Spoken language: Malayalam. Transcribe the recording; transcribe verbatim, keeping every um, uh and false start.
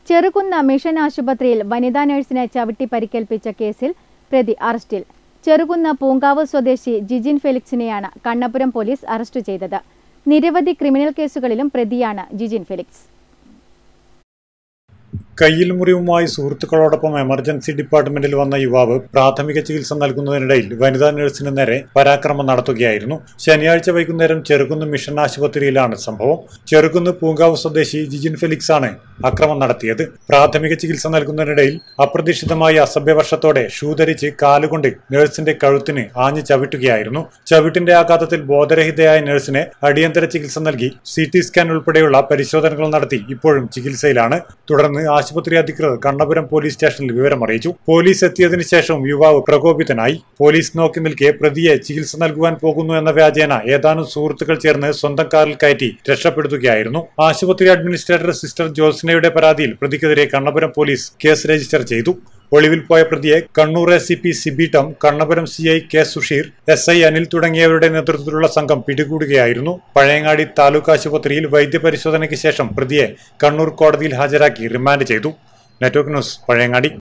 ചെറുകുന്ന മിഷൻ ആശുപത്രിയിൽ വനിതാ നഴ്സിനെ ചവിട്ടി പരിക്കേൽപ്പിച്ച കേസിൽ പ്രതി അറസ്റ്റിൽ. ചെറുകുന്ന പൂങ്കാവ് സ്വദേശി ജിജിൻ ഫെലിക്സിനെയാണ് കണ്ണപുരം പോലീസ് അറസ്റ്റ് ചെയ്തത്. നിരവധി ക്രിമിനൽ കേസുകളിലും പ്രതിയാണ് ജിജിൻ ഫെലിക്സ്. കയ്യിൽ മുറിവുമായി സുഹൃത്തുക്കളോടൊപ്പം എമർജൻസി ഡിപ്പാർട്ട്മെന്റിൽ വന്ന യുവാവ് പ്രാഥമിക ചികിത്സ നൽകുന്നതിനിടയിൽ വനിതാ നഴ്സിന് നേരെ പരാക്രമം നടത്തുകയായിരുന്നു. ശനിയാഴ്ച വൈകുന്നേരം ചെറുകുന്ന് മിഷൻ ആശുപത്രിയിലാണ് സംഭവം. ചെറുകുന്ന് പൂങ്കാവ് സ്വദേശി ജിജിൻ ഫെലിക്സ് ആണ് അക്രമം നടത്തിയത്. പ്രാഥമിക ചികിത്സ നൽകുന്നതിനിടയിൽ അപ്രതീക്ഷിതമായി അസഭ്യവർഷത്തോടെ ഷൂ ധരിച്ച് കാലുകൊണ്ട് നഴ്സിന്റെ കഴുത്തിന് ആഞ്ഞു ചവിട്ടുകയായിരുന്നു. ചവിട്ടിന്റെ ആഘാതത്തിൽ ബോധരഹിതയായ നഴ്സിനെ അടിയന്തര ചികിത്സ നൽകി സി ടി സ്കാൻ ഉൾപ്പെടെയുള്ള പരിശോധനകൾ നടത്തി ഇപ്പോഴും ചികിത്സയിലാണ്. തുടർന്ന് ആശുപത്രി അധികൃതർ കണ്ണപുരം പോലീസ് സ്റ്റേഷനിൽ വിവരമറിയിച്ചു. പോലീസ് എത്തിയതിനു ശേഷം യുവാവ് പ്രകോപിതനായി. പോലീസ് നോക്കി നിൽക്കെ പ്രതിയെ ചികിത്സ നൽകുവാൻ പോകുന്നു എന്ന വ്യാജേന ഏതാനും സുഹൃത്തുക്കൾ ചേർന്ന് സ്വന്തം കാറിൽ കയറ്റി രക്ഷപ്പെടുത്തുകയായിരുന്നു. ആശുപത്രി അഡ്മിനിസ്ട്രേറ്റർ സിസ്റ്റർ ജോത്സ്നയുടെ പരാതിയിൽ പ്രതിക്കെതിരെ കണ്ണപുരം പോലീസ് കേസ് രജിസ്റ്റർ ചെയ്തു. ഒളിവിൽ പോയ പ്രതിയെ Kannur A C P Siby Tom, Kannapuram C I K Susheer, S I Anil തുടങ്ങിയവരുടെ നേതൃത്വത്തിലുള്ള സംഘം പിടികൂടുകയായിരുന്നു. പഴയങ്ങാടി താലൂക്ക് ആശുപത്രിയിൽ വൈദ്യപരിശോധനയ്ക്ക് ശേഷം പ്രതിയെ കണ്ണൂർ കോടതിയിൽ ഹാജരാക്കി റിമാൻഡ് ചെയ്തു. Network news, Pazhayangadi.